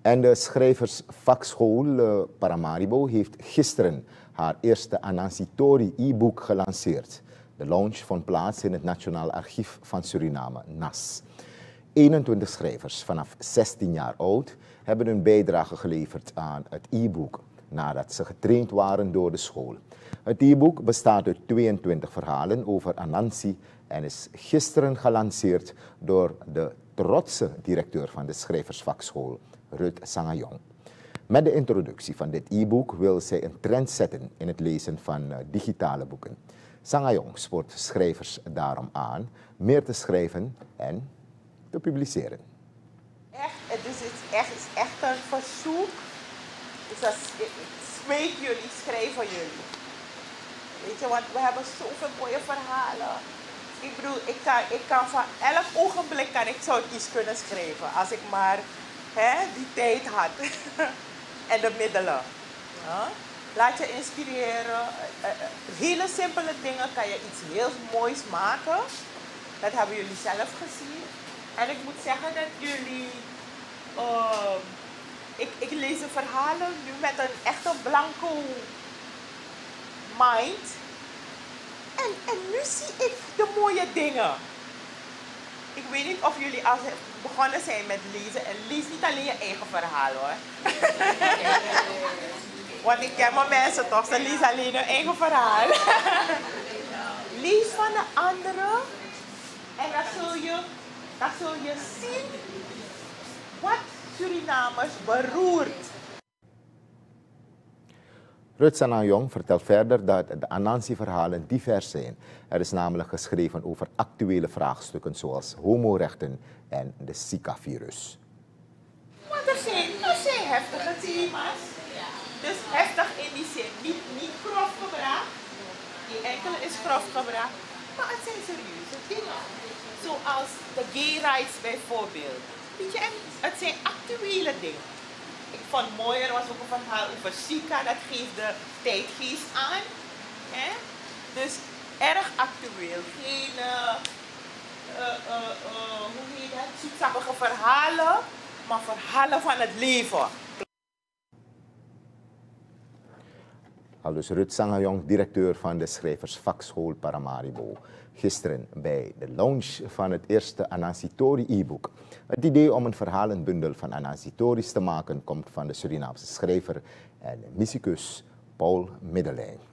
En de schrijversvakschool Paramaribo heeft gisteren haar eerste Anansi Tori e-book gelanceerd. De launch vond plaats in het Nationaal Archief van Suriname, NAS. 21 schrijvers vanaf 16 jaar oud hebben hun bijdrage geleverd aan het e-book nadat ze getraind waren door de school. Het e-book bestaat uit 22 verhalen over Anansi en is gisteren gelanceerd door de trotse directeur van de schrijversvakschool, Ruth Sangayong. Met de introductie van dit e-book wil zij een trend zetten in het lezen van digitale boeken. Sangayong spoort schrijvers daarom aan meer te schrijven en te publiceren. Het is echt een verzoek. Dus dat smeek jullie, schrijven jullie. Weet je, want we hebben zoveel mooie verhalen. Ik bedoel, ik kan van elk ogenblik zou ik iets kunnen schrijven. Als ik maar die tijd had. En de middelen. Ja? Laat je inspireren. Hele simpele dingen kan je iets heel moois maken. Dat hebben jullie zelf gezien. En ik moet zeggen dat jullie... ik lees de verhalen nu met een echte blanco mind. En nu zie ik de mooie dingen. Ik weet niet of jullie al begonnen zijn met lezen. En lees niet alleen je eigen verhaal hoor. Want ik ken mijn mensen toch, ze lezen alleen hun eigen verhaal. Lees van de anderen. En dan zul je zien wat Surinamers beroert. Ruth Sangayong vertelt verder dat de Anansi-verhalen divers zijn. Er is namelijk geschreven over actuele vraagstukken zoals homorechten en de Zika-virus. Want er zijn heftige thema's. Dus heftig in die zin, niet grof gebracht. Die enkele is grof gebracht. Maar het zijn serieuze dingen. Zoals de gay rights bijvoorbeeld. Weet je, het zijn actuele dingen. Ik vond het mooi, er was ook een verhaal over Zika, dat geeft de tijdgeest aan. Dus erg actueel. Geen, hoe heet dat, zoetsappige verhalen, maar verhalen van het leven. Aldus Ruth Sangayong, directeur van de schrijversvakschool Paramaribo. Gisteren bij de launch van het eerste Anansi Tori e-book. Het idee om een verhalenbundel van Anansi Tori's te maken komt van de Surinaamse schrijver en mysticus Paul Middelijn.